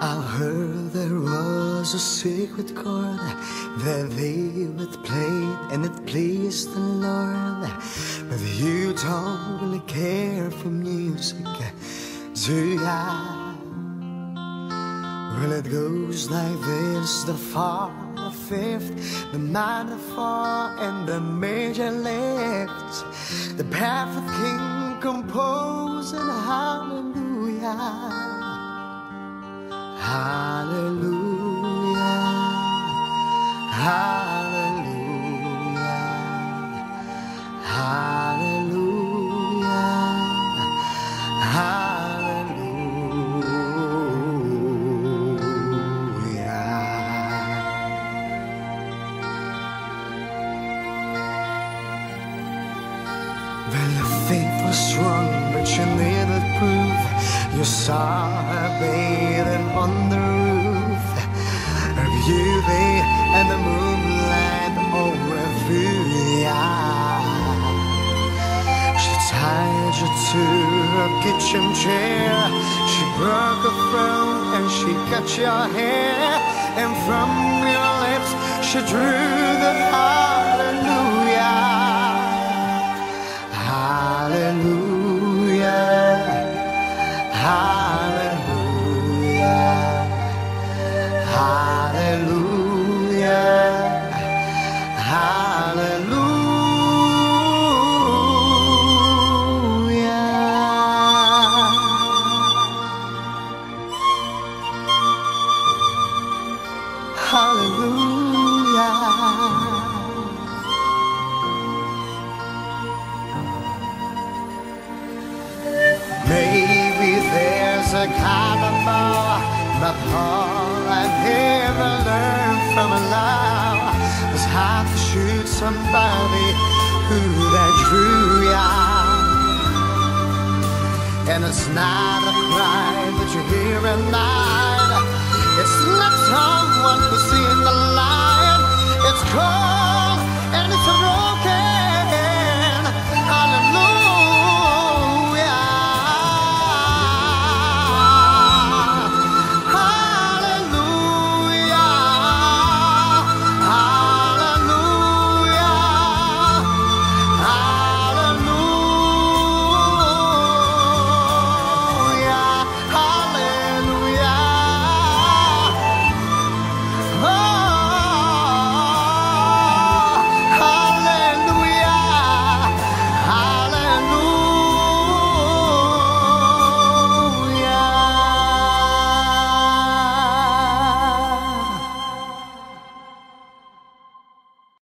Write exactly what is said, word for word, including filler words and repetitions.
I heard there was a secret chord that David played and it pleased the Lord. But you don't really care for music, do ya? Well, it goes like this: the four, the fifth, the minor four, and the major lift. The perfect king composing hallelujah. Hallelujah, hallelujah, hallelujah, hallelujah. Well, your faith was strong, but you needed proof. You saw her bathing on the roof, her beauty and the moonlight overthrew ya. She tied you to her kitchen chair, she broke a throne and she cut your hair, and from your lips she drew the hallelujah. Hallelujah, hallelujah, hallelujah, hallelujah. Hallelujah. Maybe there's a kind of more, but all I've ever learned from love was how to shoot somebody who that drew ya. And it's not a cry that you hear at night, it's not someone who's seen the light, it's cold and it's a